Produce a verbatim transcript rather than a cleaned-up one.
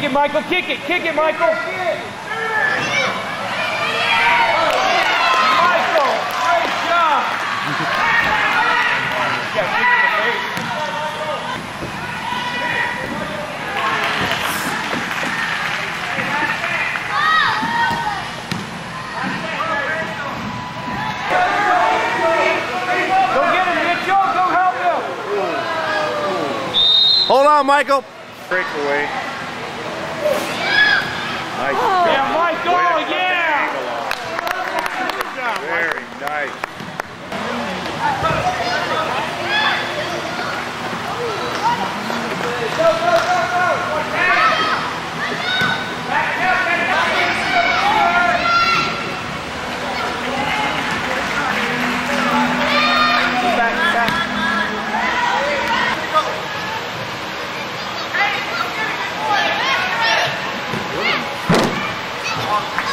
Kick it, Michael. Kick it. Kick it, Michael. Michael, great job. Yeah, kick it in the face. Go get him, Mitchell. Go help him. Hold on, Michael. Breakaway. Nice. Oh, yeah, Michael, yeah. Very nice. Go, go, go, go. Back, back. Oh,